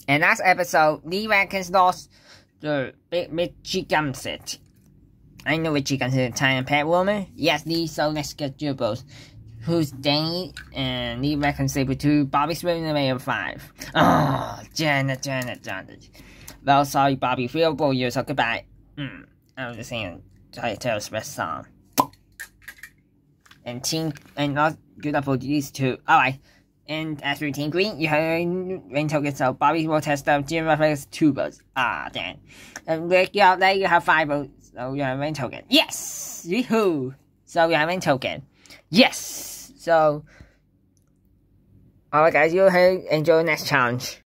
And last episode, Lee Watkins lost the big Michigan set. I know Michigan is a Italian pet woman. Yes, Lee, so let's get you both. Who's Danny and Lee Watkins able to Bobby Smith in the way of 5. Oh, Janet. Well, sorry, Bobby. 3 or 4 years, so goodbye. I was just saying, Taylor's best song. And not good up for these two. Alright. And after Team Green, you have rain token, so Bobby will test out Jim Rafael's 2 votes. Ah, damn. And there you have 5 votes, so you have rain token. Yes! Yahoo! So you have rain token. Yes! So, alright guys, you enjoy the next challenge.